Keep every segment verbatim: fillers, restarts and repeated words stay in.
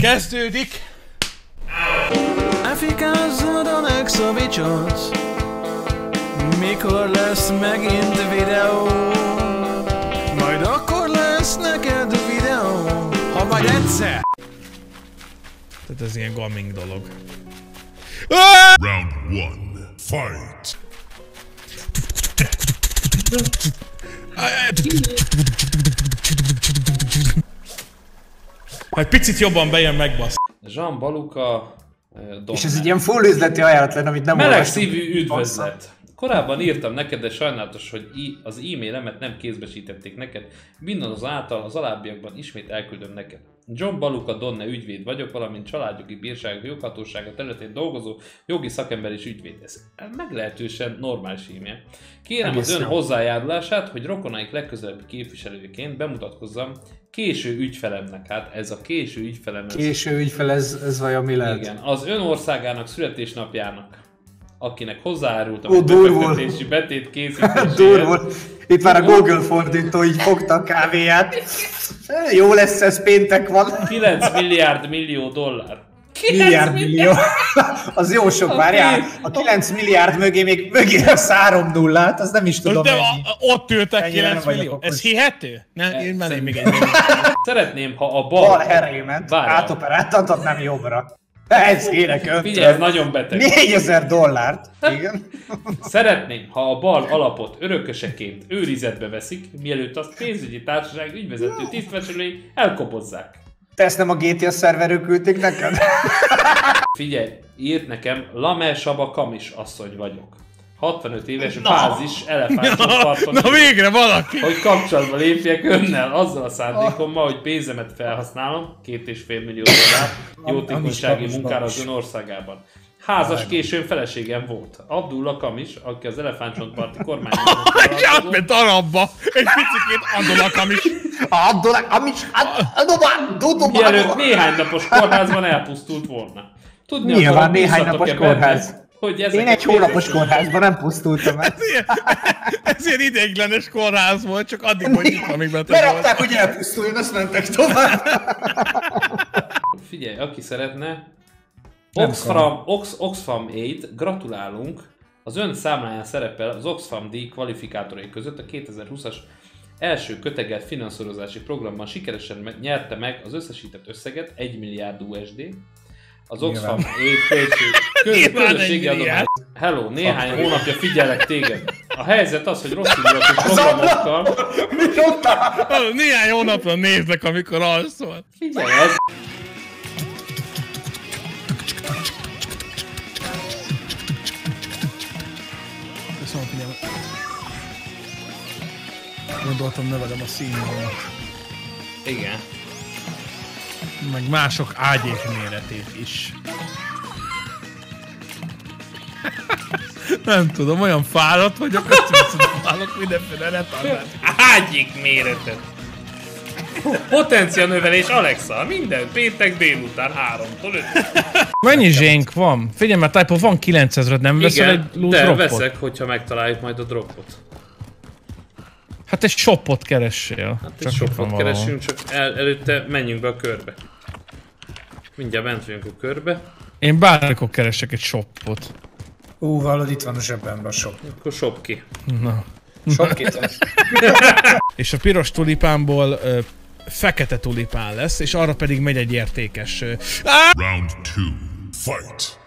Kezdődik! Elfikázod a Nexovicsot. Mikor lesz megint videó? Majd akkor lesz neked videó, ha majd egyszer. Tehát ez ilyen gaming dolog. Round one, fight! Ha egy picit jobban bejön, megbasz. Jean Baluka... Donner. És ez egy ilyen full üzleti ajánlat lenne, amit nem Meleg olvastunk. szívű üdvözlet! Korábban írtam neked, de sajnálatos, hogy az e-mailemet nem kézbesítették neked. Mindazonáltal az alábbiakban ismét elküldöm neked. John Baluka Donne ügyvéd vagyok, valamint családjogi bírság joghatósága területén dolgozó jogi szakember és ügyvéd. Ez meglehetősen normális e-mail. Kérem Egész az ön jó. hozzájárulását, hogy rokonaik legközelebbi képviselőként bemutatkozzam késő ügyfelemnek. Hát ez a késő ügyfelem. Késő ügyfel, ez, ez vajon mi lehet? Igen, az ön országának születésnapjának, akinek hozzájárultam Ó, a befektetési betét készítéséhez. Durvul. Itt már a Google fordító így fogta a kávéját. Jó lesz, ez péntek van. kilenc milliárd millió dollár. Milliárd millió. Az jó sok, okay. Várjál. A kilenc milliárd mögé még mögé lesz három nullát, az nem is tudom de ennyi. A, ott ültek kilenc millió. Ez hihető? Ne, én mennék még egy Szeretném, ha a bal... Bal herré ment, átoperáltatod, nem jobbra. Ez kérek öntől. Figyelj, ez nagyon beteg. négyezer dollárt. Igen. Szeretném, ha a bal alapot örököseként őrizetbe veszik, mielőtt azt pénzügyi társaság ügyvezető tisztviselői elkobozzák. Te ezt nem a gé té á szerverről küldték neked? Figyelj, írt nekem, Lamer Saba Kamis asszony vagyok. hatvanöt éves fázis elefántcsontparton. Na, na végre valaki! Hogy kapcsolatba lépjek önnel azzal a szándékommal, hogy pénzemet felhasználom, két és fél millió dollár jótékonysági munkára az ön országában. Házas későn feleségem volt. Abdullah Kamis, aki az elefántcsontparti kormányon és átment arabba! Egy picikét Abdullah Kamis! Abdullah Kamis! Mielőtt néhány napos kórházban elpusztult volna. Tudni nyilván néhány napos kórház. Hogy én egy hónapos kórházban nem pusztultam el. Ez ilyen, ez ilyen ideiglenes kórház volt, csak addig mondjuk, amíg beteg volt. Berakták, hogy elpusztuljon, azt mentek tovább. Figyelj, aki szeretne, Oxfam, Ox, Oxfam Aid, gratulálunk! Az ön számláján szerepel az Oxfam díj kvalifikátorai között a kétezer-húszas első köteget finanszírozási programban sikeresen nyerte meg az összesített összeget, egy milliárd u es dé. Az Oxfam Aid közösségi adomány. Hello, néhány hónapja figyelek téged. A helyzet az, hogy rossz indulatú programokkal... Néhány hónapra nézlek, amikor alszol. Figyelj, ez... Köszönöm, figyelmet. Gondoltam, növelem a színvonalat. Igen. Meg mások ágyék méretét is. Nem tudom, olyan fáradt vagyok, azt hiszem, fáradt mindenféle retardát. Ágyék méretet. Potencia növelés Alexa, minden péntek délután háromtól ötig. Mennyi zsénk van? Figyelj, mert Typo van kilencezred, nem veszel egy loot de dropot? veszek, hogyha megtaláljuk majd a dropot. Hát egy shopot keressél. Hát egy shopot keresünk, csak el, előtte menjünk be a körbe. Mindjárt bent vagyunk a körbe. Én bármikor keresek egy shopot. Ú, hallod, itt van a zsebemben a shop. Akkor shop ki. Na. Shop ki lesz. És a piros tulipánból ö, fekete tulipán lesz, és arra pedig megy egy értékes... Ö, Round two, fight!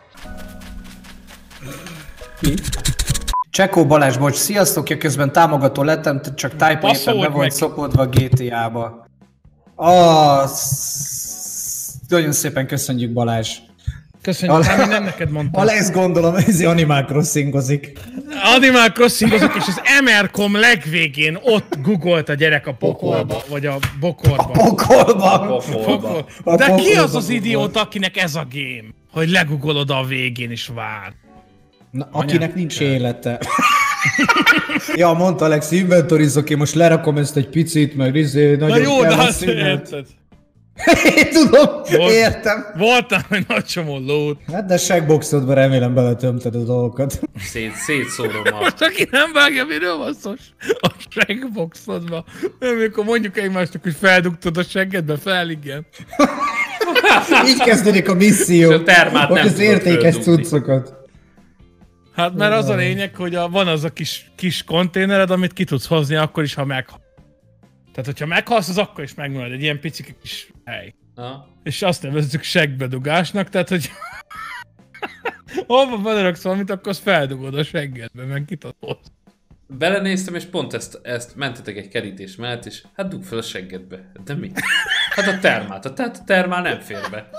Csekó Balázs, bocs, sziasztok, ja közben támogató lettem, csak Typo éppen be volt szopódva a gé té á-ba. Ah, nagyon szépen köszönjük, Balázs. Köszönjük, Al- nem neked mondtam. Alex gondolom, ez Animal Crossingozik. Animal Crossingozik, és az em er kom legvégén ott googolt a gyerek a pokolba, vagy a bokorba. A pokolba. A pokolba. A De ki az az idióta, akinek ez a game? Hogy legugolod a végén is vár. Na, akinek nincs élete. Ja, mondta Alex, inventorizok, én most lerakom ezt egy picit, meg izé, nagyon Na jó, kell de a azt szünet. érted. Én tudom, Volt, értem. Voltam egy nagy csomó lót. Hát de segboxodban remélem beletömted a dolgokat. Szét, szétszórom a... Most aki nem vágja, miről van szó? A segboxodba. Nem, amikor mondjuk egymásnak, hogy feldugtad a seggedbe, fel, igen. Így kezdődik a misszió. És a termát hogy nem az tudod értékes földugni. cuccokat. Hát mert az a lényeg, hogy a, van az a kis, kis konténered, amit ki tudsz hozni akkor is, ha meghalsz. Tehát, hogyha meghalsz, az akkor is megmarad egy ilyen pici kis hely. Ha? És azt nevezzük seggvedugásnak, tehát, hogy hova beleraksz valamit, akkor azt feldugod a seggedbe, meg ki tudod hozni. Belenéztem, és pont ezt, ezt mentetek egy kerítés mellett, és hát dugd fel a seggedbe. De mi? Hát a termát. A, tehát a termál nem fér be.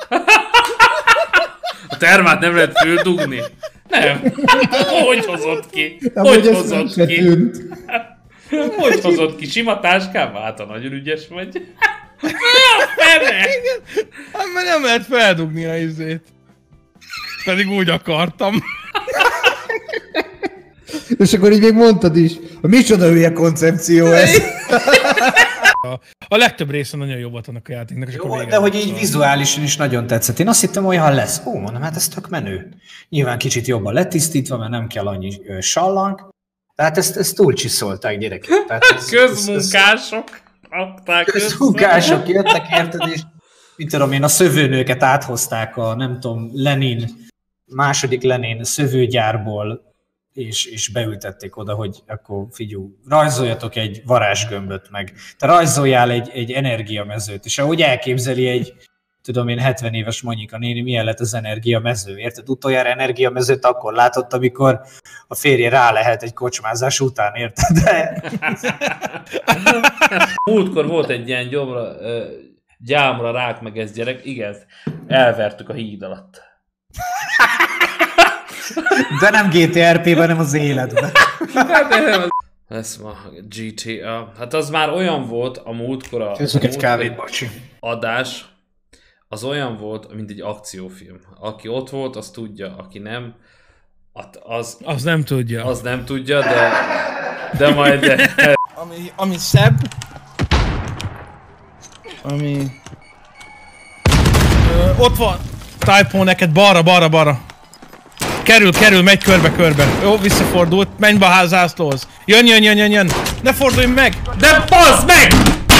A termát nem lehet földugni? Nem. Hogy hozott ki? De Hogy ez hozott nem ki? tűnt. Hogy hozott ki? Sima táskával? Hát, ha nagyon ügyes vagy. Mi a fene? Hát mert nem lehet feldugni a izét. Pedig úgy akartam. És akkor így még mondtad is, a micsoda hülye koncepció ez. A, a legtöbb része nagyon jobb volt annak a játéknak, és Jó, akkor de hogy így vizuálisan is nagyon tetszett. Én azt hittem, olyan lesz. Ó, mondom, hát ez tök menő. Nyilván kicsit jobban letisztítva, mert nem kell annyi ö, sallang. Tehát ezt, ezt túlcsiszolták, gyerekek. Tehát ez, Közmunkások rakták össze. Közmunkások jöttek, érted, és mit tudom én, a szövőnőket áthozták a, nem tudom, Lenin, második Lenin szövőgyárból, és, és beültették oda, hogy akkor figyú, rajzoljatok egy varázsgömböt meg. Te rajzoljál egy, egy energiamezőt, és ahogy elképzeli egy, tudom én, hetven éves Monyika néni, milyen lett az energiamező, érted? Utoljára energiamezőt akkor látott, amikor a férje rá lehet egy kocsmázás után, érted? De... Múltkor volt egy ilyen gyomra, ö, gyámra rák meg ez gyerek, igen, elvertük a híd alatt. De nem gé té er pé-ben, hanem az életben. Ez ma gé té á. Hát az már olyan volt a múltkor a Köszönöm egy múltkori kávét, bocsi. adás, az olyan volt, mint egy akciófilm. Aki ott volt, az tudja, aki nem, az, Az nem tudja. az nem tudja, de, de majd... De, Ami, ami szebb, ami... Ö, ott van! Typo neked balra, balra, balra. Kerül, kerül, megy körbe, körbe. Jó, visszafordult, menj be a házászlóhoz. Jön, jön, jön, jön, jön. Ne fordulj meg! de bazd meg!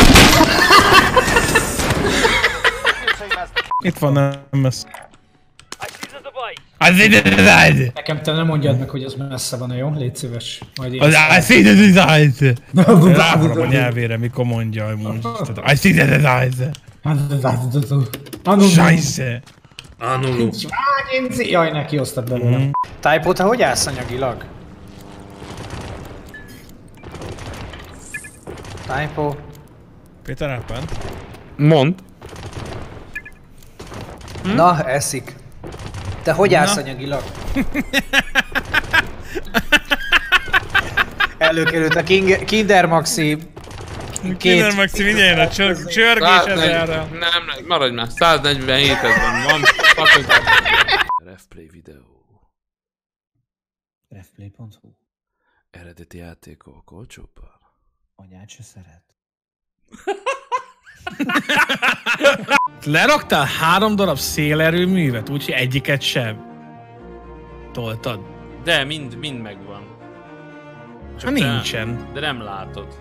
Itt van, nem ez. I see the device! Nekem te nem mondjad meg, hogy az messze van, jó? Légy szíves. Majd én I see the device! Ráforom a nyelvére, mikor mondja, hogy mondj. I see the device! Scheisse! Anulu. Jaj, neki osztad belőle. Mm. Typo, te hogy állsz anyagilag? Typo. Péter Ápán? Mond. Hm? Na, eszik. Te hogy állsz anyagilag? Előkerült a King Kinder Maxi. Kinder Maxi, mindjárt jön a csör csörgés ezerre. Nem, nem, maradj már, száznegyvenhét ezeren van. Refplay videó. refplay pont hu. Eredeti játékok olcsóbbal. Anyád se szeret. Leraktál három darab szélerőművet, úgyhogy egyiket sem toltad. De mind, mind megvan. Hát nincsen. De, de nem látod.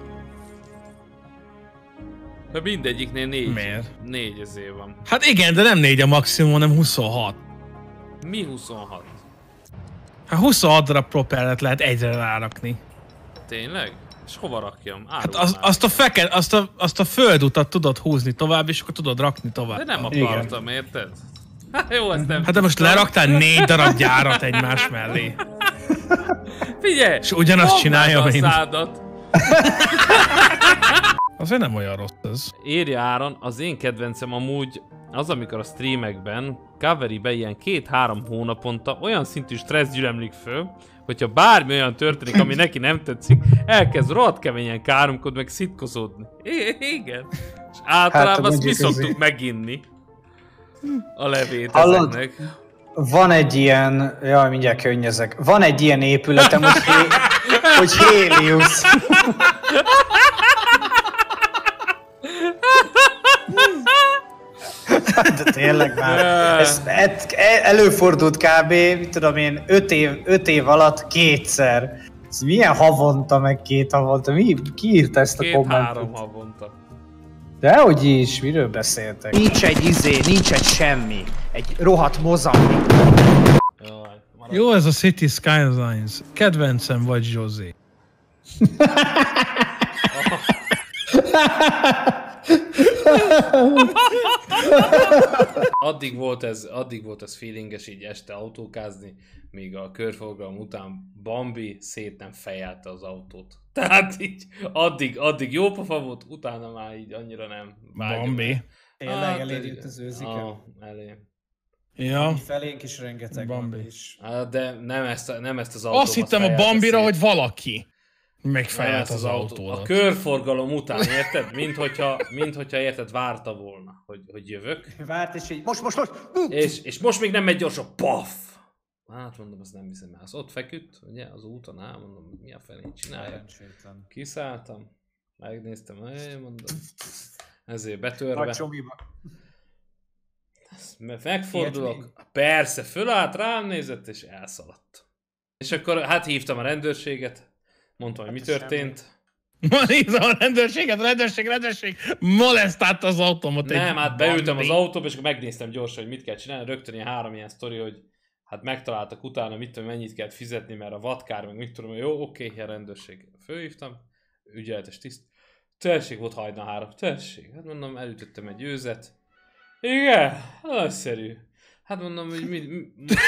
De mindegyiknél négy. Miért? Négy ezé van. Hát igen, de nem négy a maximum, hanem huszonhat. Mi huszonhat? Hát huszonhat darab propellert lehet egyre rárakni. Tényleg? És hova rakjam? Hát az, azt, a feke, azt, a, azt a földutat tudod húzni tovább, és akkor tudod rakni tovább. De nem akartam, igen. Érted? Hát jó, ezt nem Hát de most leraktál négy darab gyárat egymás mellé. Figyelj! És ugyanazt csinálja, a mint... szádat. Azért nem olyan rossz ez. Írja Áron, az én kedvencem amúgy az, amikor a streamekben coverybe ilyen két-három hónaponta olyan szintű stressz gyülemlik föl, hogyha bármi olyan történik, ami neki nem tetszik, elkezd rohadt keményen káromkodni, meg szitkozódni. I- igen. És általában hát, azt mi szoktuk meginni a levét Hallod? ezeknek. Van egy ilyen, jaj, mindjárt könnyezek. Van egy ilyen épületem, hogy, hé, hogy Helios. De tényleg már. Ez, ez előfordult kb. Mit tudom én, öt év, öt év alatt kétszer. Ez milyen havonta, meg két havonta? Mi, ki írta ezt a kommentet? Két-három havonta. Dehogy is, miről beszéltek? Nincs egy izé, nincs egy semmi. Egy rohadt Mozambik. Jó ez a City Skylines. Kedvencem vagy, Zsozé. Addig volt ez, addig volt ez feelinges így este autókázni, míg a körforgalom után Bambi szét nem fejelte az autót. Tehát így addig, addig jó pofa volt, utána már így annyira nem. Bambi. Tényleg elérjött az őzike. Ah, elé. Ja. Felénk is rengeteg Bambi. Bambi is. Ah, de nem ezt, nem ezt az autót. Azt hittem a Bambira, hogy valaki megfejelt az, az autót. A körforgalom után, érted? Mint hogyha, mint hogyha érted, várta volna, hogy, hogy jövök. Várt és így, most, most, most! És, és most még nem megy gyorsan, paf! Hát mondom, azt nem hiszem el. Az ott feküdt, ugye, az úton, á, mondom, mi a felén csinálja. Kiszálltam, megnéztem, mondom, ezért betörve. Vagy csomiba. Megfordulok, persze, fölállt, rám nézett, és elszaladt. És akkor hát hívtam a rendőrséget, mondtam, hogy hát mi történt. Ma hívtam a rendőrséget, a rendőrség, a rendőrség molesztált az autómat. Nem, hát beültem az autóba, és akkor megnéztem gyorsan, hogy mit kell csinálni. Rögtön ilyen három ilyen sztori, hogy hát megtaláltak utána, mit tudom, mennyit kell fizetni, mert a vadkár, meg mit tudom, jó, oké, a rendőrség. Fölhívtam, ügyeletes tiszt. Tessék, volt hajna három, tessék. Hát mondom, elütöttem egy őzet. Igen, nagyszerű. Hát mondom, hogy mi... mi most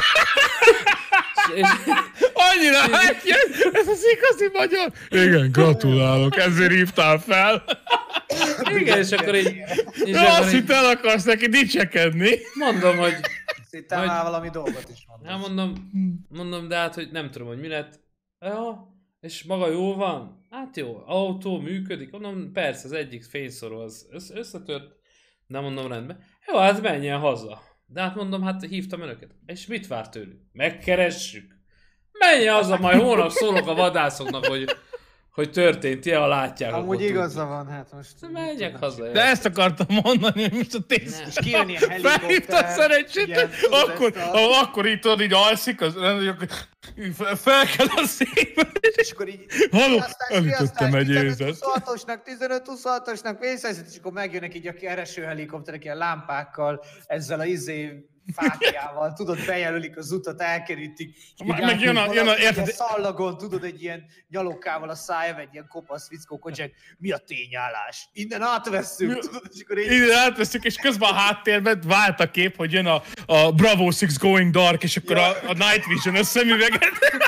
és, annyira átjön, ez az igazi magyar. Igen, gratulálok, ezért hívtál fel. Igen, és akkor így... És ja, azt hitt el akarsz neki dicsekedni. Mondom, hogy... Szittem már valami dolgot is mondasz. Hát mondom, mondom, de hát, hogy nem tudom, hogy mi lett. Ja, és maga jó van? Hát jó, autó működik. Mondom, persze, az egyik fényszorú az összetört. Nem mondom, rendben. Jó, hát menjen haza. De hát mondom, hát hívtam önöket. És mit vár tőlük? Megkeressük. Menjen haza, majd hónap szólok a vadászoknak, hogy, hogy történt ilyen, ha látják. Amúgy igaza van, hát most... Menjek haza. De ezt akartam mondani, hogy most a tész... És kijön ilyen helikopter... Felhívta szerencsét, igen, akkor, a... akkor így tudod, így alszik, az, fel kell a szépen. És akkor így... Halló, elütöttem egy érzet. tizenöt huszonhatosnak, tizenöt huszonhatosnak vészhelyzet, és akkor megjönnek így a kereső helikopterek ilyen lámpákkal, ezzel a izé fákjával, tudod, bejelölik az utat, elkerítik. Meg jön a, jön a, érted? Szallagon, tudod, egy ilyen nyalókával a szájában, egy ilyen kopasz fickó kocsák, mi a tényállás? Innen átvesszük, tudod, és akkor így... Innen átvesszük, és közben a háttérben vált a kép, hogy jön a, a Bravo hat Going Dark, és akkor ja. a, a Night Vision összemüveget.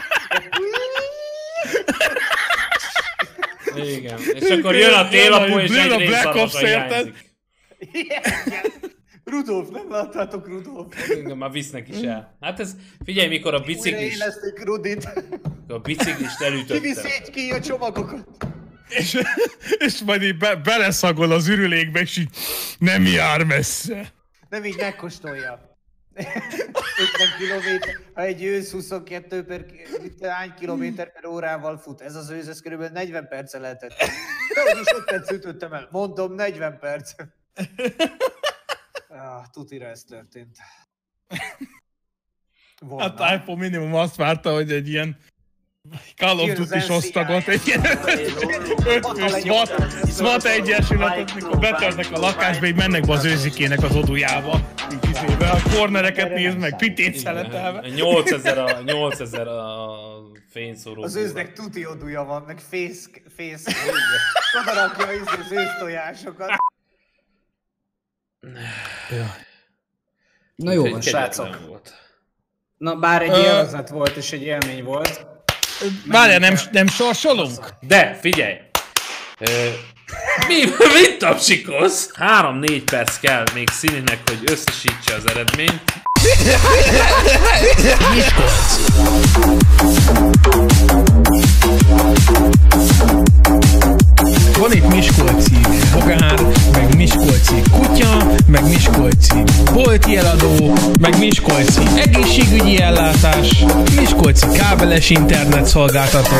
Igen, és akkor jön a télapó, és egy részarvata hiányzik. Rudolf, nem láttátok Rudolf? Igen, már visznek is el. Hát ez, figyelj, mikor a biciklis... Újra éleszték Rudit. A biciklist elütöttem. Kivisz így ki a csomagokat. És, és majd így be, beleszagol az ürülékbe, és így nem jár messze. Nem így megkóstolja. ötven kilométer, ha egy ősz huszonkettő per hány kilométer per órával fut. Ez az ősz, ez körülbelül negyven perce lehetett. De úgyis öt perc ütöttem el. Mondom, negyven perc. Ah, tutira ez történt. Volna. A Typo minimum azt várta, hogy egy ilyen Call of Duty-s osztagot, egy ilyen ötkös SWAT egyesületet, mikor betörnek a lakásba, így mennek be az őzikének az odujába. Így izébe, a kornereket néz meg, pitét szeletelve. nyolcezer a fényszóró. Az őznek tuti oduja van, meg fész, fész. Oda rakja az ősz tojásokat. Ja. Na jó van, srácok. Na bár egy élvezet volt és egy élmény volt. Várjál, nem, nem sorsolunk? De, figyelj! Ö, mi, mit tapsikolsz? három-négy perc kell még Színinek, hogy összesítse az eredményt. Miskolc! Van itt miskolci bogár, meg miskolci kutya, meg miskolci bolti eladó, meg miskolci egészségügyi ellátás, miskolci kábeles internet szolgáltató.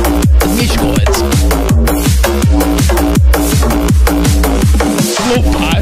Miskolc! Hoppá!